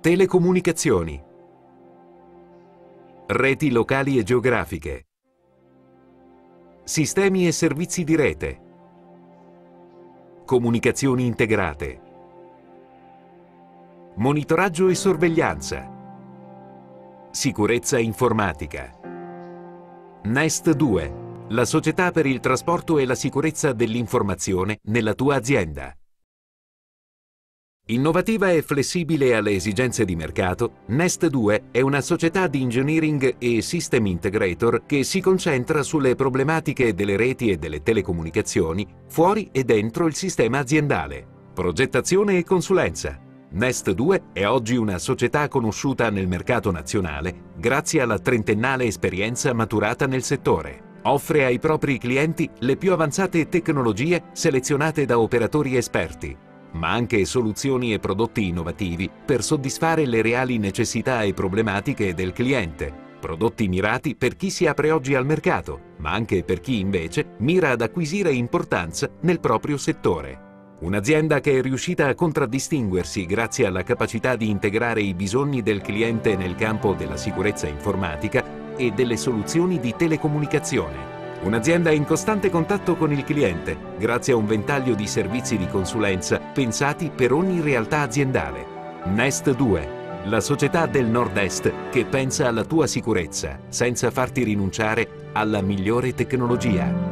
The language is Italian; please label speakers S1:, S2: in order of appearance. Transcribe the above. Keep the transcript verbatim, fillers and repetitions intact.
S1: Telecomunicazioni. Reti locali e geografiche. Sistemi e servizi di rete. Comunicazioni integrate. Monitoraggio e sorveglianza. Sicurezza informatica. Nest due, la società per il trasporto e la sicurezza dell'informazione nella tua azienda. Innovativa e flessibile alle esigenze di mercato, Nest due è una società di engineering e system integrator che si concentra sulle problematiche delle reti e delle telecomunicazioni fuori e dentro il sistema aziendale. Progettazione e consulenza. Nest due è oggi una società conosciuta nel mercato nazionale grazie alla trentennale esperienza maturata nel settore. Offre ai propri clienti le più avanzate tecnologie selezionate da operatori esperti, ma anche soluzioni e prodotti innovativi per soddisfare le reali necessità e problematiche del cliente. Prodotti mirati per chi si apre oggi al mercato, ma anche per chi invece mira ad acquisire importanza nel proprio settore. Un'azienda che è riuscita a contraddistinguersi grazie alla capacità di integrare i bisogni del cliente nel campo della sicurezza informatica e delle soluzioni di telecomunicazione. Un'azienda in costante contatto con il cliente, grazie a un ventaglio di servizi di consulenza pensati per ogni realtà aziendale. Nest due, la società del Nord-Est che pensa alla tua sicurezza senza farti rinunciare alla migliore tecnologia.